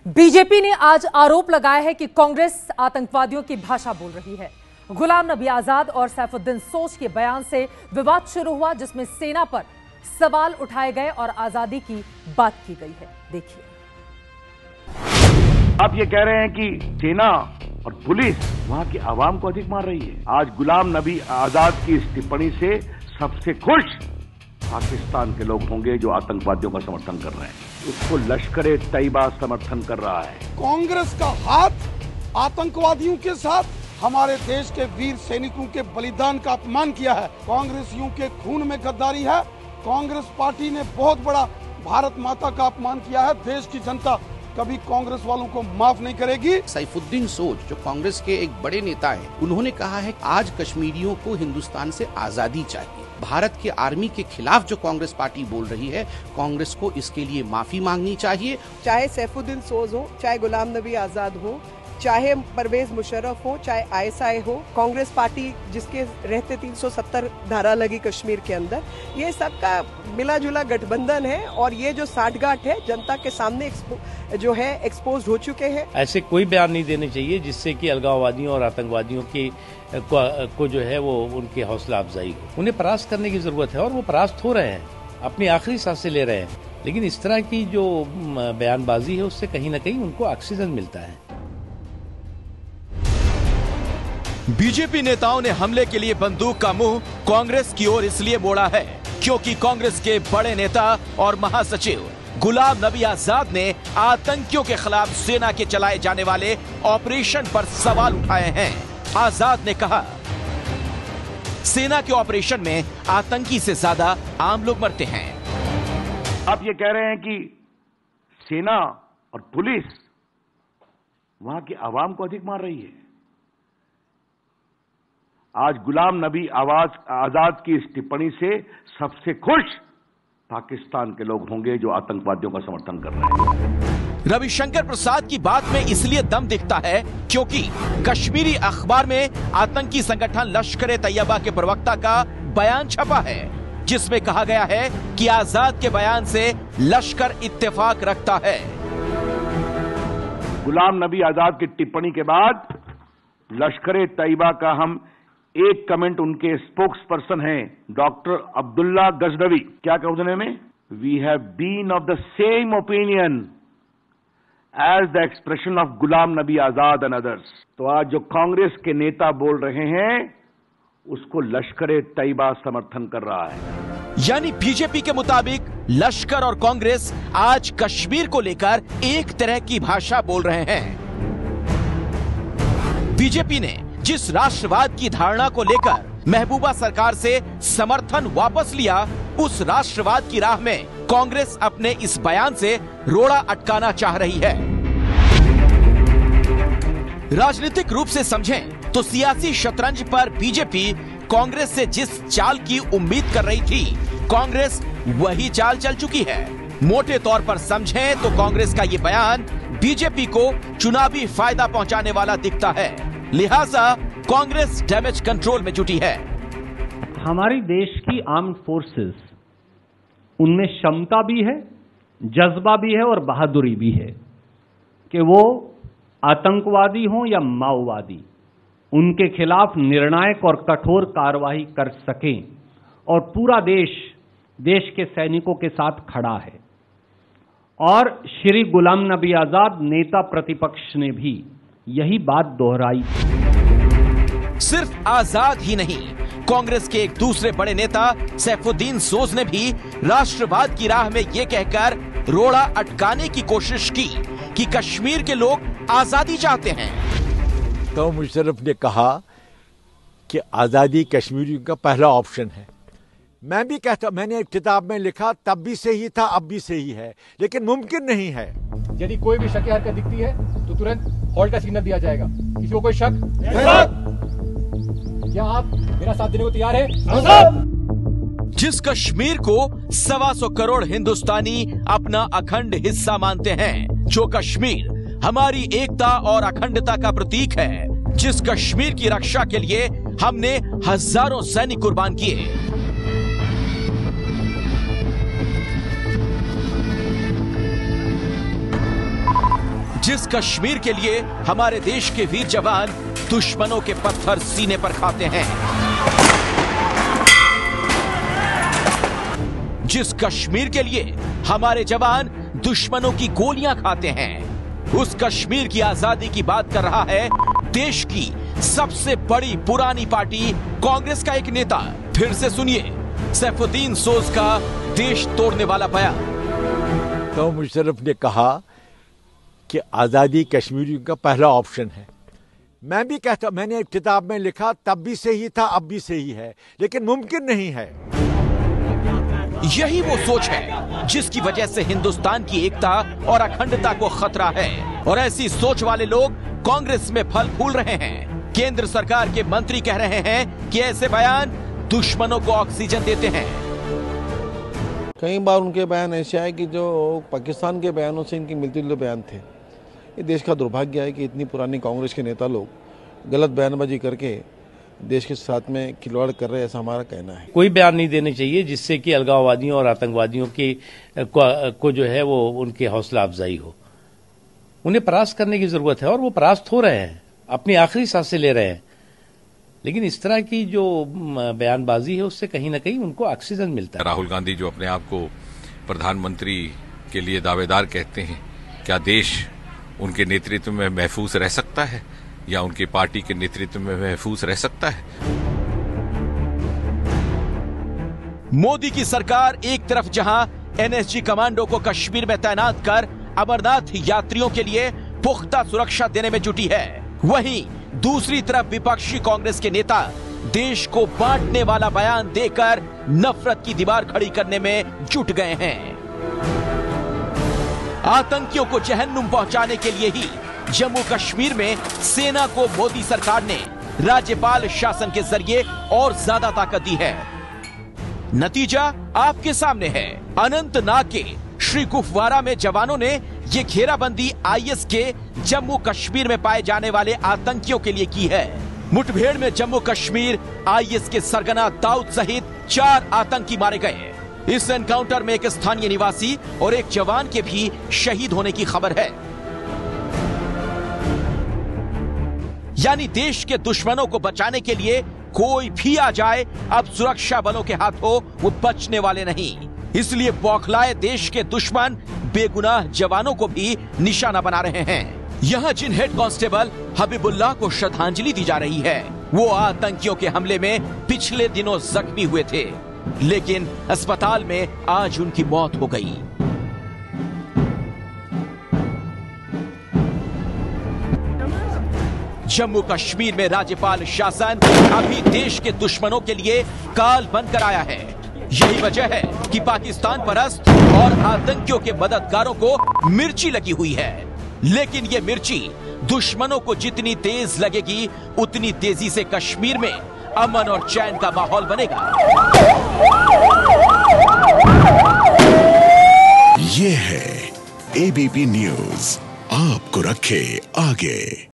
BJP ने आज आरोप लगाया है कि कांग्रेस आतंकवादियों की भाषा बोल रही है। गुलाम नबी आजाद और सैफुद्दीन सोज के बयान से विवाद शुरू हुआ, जिसमें सेना पर सवाल उठाए गए और आजादी की बात की गई है। देखिए, आप ये कह रहे हैं कि सेना और पुलिस वहां की आवाम को अधिक मार रही है। आज गुलाम नबी आजाद की इस टिप्पणी से सबसे खुश पाकिस्तान के लोग होंगे जो आतंकवादियों का समर्थन कर रहे हैं। उसको लश्कर तैयबा समर्थन कर रहा है। कांग्रेस का हाथ आतंकवादियों के साथ हमारे देश के वीर सैनिकों के बलिदान का अपमान किया है। कांग्रेसियों के खून में गद्दारी है। कांग्रेस पार्टी ने बहुत बड़ा भारत माता का अपमान किया है। देश की जनता कभी कांग्रेस वालों को माफ नहीं करेगी। सैफुद्दीन सोज जो कांग्रेस के एक बड़े नेता हैं, उन्होंने कहा है आज कश्मीरियों को हिंदुस्तान से आजादी चाहिए। भारत के आर्मी के खिलाफ जो कांग्रेस पार्टी बोल रही है, कांग्रेस को इसके लिए माफी मांगनी चाहिए। चाहे सैफुद्दीन सोज हो, चाहे गुलाम नबी आजाद हो, चाहे परवेज मुशर्रफ हो, चाहे आईएसआई हो, कांग्रेस पार्टी जिसके रहते 370 धारा लगी कश्मीर के अंदर, ये सबका मिला जुला गठबंधन है और ये जो साठगांठ है जनता के सामने जो है एक्सपोज हो चुके हैं। ऐसे कोई बयान नहीं देने चाहिए जिससे कि अलगाववादियों और आतंकवादियों की को जो है वो उनकी हौसला अफजाई हो। उन्हें परास्त करने की जरूरत है और वो परास्त हो रहे हैं, अपनी आखिरी सांसें ले रहे हैं। लेकिन इस तरह की जो बयानबाजी है उससे कहीं न कहीं उनको ऑक्सीजन मिलता है। बीजेपी नेताओं ने हमले के लिए बंदूक का मुंह कांग्रेस की ओर इसलिए मोड़ा है क्योंकि कांग्रेस के बड़े नेता और महासचिव गुलाम नबी आजाद ने आतंकियों के खिलाफ सेना के चलाए जाने वाले ऑपरेशन पर सवाल उठाए हैं। आजाद ने कहा, सेना के ऑपरेशन में आतंकी से ज्यादा आम लोग मरते हैं। आप ये कह रहे हैं कि सेना और पुलिस वहां की आवाम को अधिक मार रही है। आज गुलाम नबी आजाद की इस टिप्पणी से सबसे खुश पाकिस्तान के लोग होंगे जो आतंकवादियों का समर्थन कर रहे हैं। रविशंकर प्रसाद की बात में इसलिए दम दिखता है क्योंकि कश्मीरी अखबार में आतंकी संगठन लश्कर तैयबा के प्रवक्ता का बयान छपा है, जिसमें कहा गया है कि आजाद के बयान से लश्कर इत्तेफाक रखता है। गुलाम नबी आजाद की टिप्पणी के बाद लश्कर तैयबा का हम एक कमेंट उनके स्पोक्स पर्सन हैं डॉक्टर अब्दुल्ला गजनवी, क्या कहा उन्होंने? We have been of the same opinion as the expression of Ghulam Nabi Azad and others. तो आज जो कांग्रेस के नेता बोल रहे हैं उसको लश्कर तैयबा समर्थन कर रहा है। यानी बीजेपी के मुताबिक लश्कर और कांग्रेस आज कश्मीर को लेकर एक तरह की भाषा बोल रहे हैं। बीजेपी ने जिस राष्ट्रवाद की धारणा को लेकर महबूबा सरकार से समर्थन वापस लिया, उस राष्ट्रवाद की राह में कांग्रेस अपने इस बयान से रोड़ा अटकाना चाह रही है। राजनीतिक रूप से समझें तो सियासी शतरंज पर बीजेपी कांग्रेस से जिस चाल की उम्मीद कर रही थी, कांग्रेस वही चाल चल चुकी है। मोटे तौर पर समझें तो कांग्रेस का ये बयान बीजेपी को चुनावी फायदा पहुंचाने वाला दिखता है, लिहाजा कांग्रेस डैमेज कंट्रोल में जुटी है। हमारी देश की आर्म्ड फोर्सेस, उनमें क्षमता भी है, जज्बा भी है और बहादुरी भी है कि वो आतंकवादी हों या माओवादी, उनके खिलाफ निर्णायक और कठोर कार्रवाई कर सकें। और पूरा देश के सैनिकों के साथ खड़ा है। और श्री गुलाम नबी आजाद नेता प्रतिपक्ष ने भी यही बात दोहराई। सिर्फ आजाद ही नहीं, कांग्रेस के एक दूसरे बड़े नेता सैफुद्दीन सोज ने भी राष्ट्रवाद की राह में ये कहकर रोड़ा अटकाने की कोशिश की कि कश्मीर के लोग आजादी चाहते हैं। तो मुशर्रफ ने कहा कि आजादी कश्मीरियों का पहला ऑप्शन है। मैं भी कहता, मैंने एक किताब में लिखा, तब भी सही था, अब भी सही है, लेकिन मुमकिन नहीं है। यदि कोई भी शक हरकत दिखती है तो तुरंत हॉल्ट का सिग्नल दिया जाएगा। किसी को कोई शक? क्या आप मेरा साथ देने को तैयार हैं? जिस कश्मीर को 125 करोड़ हिंदुस्तानी अपना अखंड हिस्सा मानते हैं, जो कश्मीर हमारी एकता और अखंडता का प्रतीक है, जिस कश्मीर की रक्षा के लिए हमने हजारों सैनिक कुर्बान किए, जिस कश्मीर के लिए हमारे देश के वीर जवान दुश्मनों के पत्थर सीने पर खाते हैं, जिस कश्मीर के लिए हमारे जवान दुश्मनों की गोलियां खाते हैं, उस कश्मीर की आजादी की बात कर रहा है देश की सबसे बड़ी पुरानी पार्टी कांग्रेस का एक नेता। फिर से सुनिए सैफुद्दीन सोज का देश तोड़ने वाला बयान। तो मुशर्रफ ने कहा कि आजादी कश्मीरियों का पहला ऑप्शन है। मैं भी कहता, मैंने एक किताब में लिखा, तब भी सही था, अब भी सही है, लेकिन मुमकिन नहीं है। यही वो सोच है जिसकी वजह से हिंदुस्तान की एकता और अखंडता को खतरा है, और ऐसी सोच वाले लोग कांग्रेस में फल फूल रहे हैं। केंद्र सरकार के मंत्री कह रहे हैं कि ऐसे बयान दुश्मनों को ऑक्सीजन देते हैं। कई बार उनके बयान ऐसे आए कि जो पाकिस्तान के बयानों से इनकी मिलते जुलते बयान थे। ये देश का दुर्भाग्य है कि इतनी पुरानी कांग्रेस के नेता लोग गलत बयानबाजी करके देश के साथ में खिलवाड़ कर रहे हैं, ऐसा हमारा कहना है। कोई बयान नहीं देने चाहिए जिससे कि अलगाववादियों और आतंकवादियों को जो है वो उनकी हौसला अफजाई हो। उन्हें परास्त करने की जरूरत है और वो परास्त हो रहे हैं, अपनी आखिरी सांसें ले रहे हैं। लेकिन इस तरह की जो बयानबाजी है उससे कहीं ना कहीं उनको ऑक्सीजन मिलता है। राहुल गांधी जो अपने आप को प्रधानमंत्री के लिए दावेदार कहते हैं, क्या देश उनके नेतृत्व में महफूज रह सकता है या उनकी पार्टी के नेतृत्व में महफूज रह सकता है? मोदी की सरकार एक तरफ जहां एनएसजी कमांडो को कश्मीर में तैनात कर अमरनाथ यात्रियों के लिए पुख्ता सुरक्षा देने में जुटी है, वहीं दूसरी तरफ विपक्षी कांग्रेस के नेता देश को बांटने वाला बयान देकर नफरत की दीवार खड़ी करने में जुट गए हैं। आतंकियों को जहन्नुम पहुंचाने के लिए ही जम्मू कश्मीर में सेना को मोदी सरकार ने राज्यपाल शासन के जरिए और ज्यादा ताकत दी है। नतीजा आपके सामने है। अनंतनाग के श्री कुपवारा में जवानों ने ये घेराबंदी आईएस के जम्मू कश्मीर में पाए जाने वाले आतंकियों के लिए की है। मुठभेड़ में जम्मू कश्मीर आईएस के सरगना दाऊद सहित 4 आतंकी मारे गए। इस एनकाउंटर में एक स्थानीय निवासी और एक जवान के भी शहीद होने की खबर है। यानी देश के दुश्मनों को बचाने के लिए कोई भी आ जाए, अब सुरक्षा बलों के हाथों वो बचने वाले नहीं। इसलिए बौखलाए देश के दुश्मन बेगुनाह जवानों को भी निशाना बना रहे हैं। यहाँ जिन हेड कांस्टेबल हबीबुल्लाह को श्रद्धांजलि दी जा रही है, वो आतंकियों के हमले में पिछले दिनों जख्मी हुए थे, लेकिन अस्पताल में आज उनकी मौत हो गई। जम्मू कश्मीर में राज्यपाल शासन अभी देश के दुश्मनों के लिए काल बनकर आया है। यही वजह है कि पाकिस्तान परस्त और आतंकियों के मददगारों को मिर्ची लगी हुई है। लेकिन ये मिर्ची दुश्मनों को जितनी तेज लगेगी, उतनी तेजी से कश्मीर में अमन और चैन का माहौल बनेगा। ये है एबीपी न्यूज, आपको रखे आगे।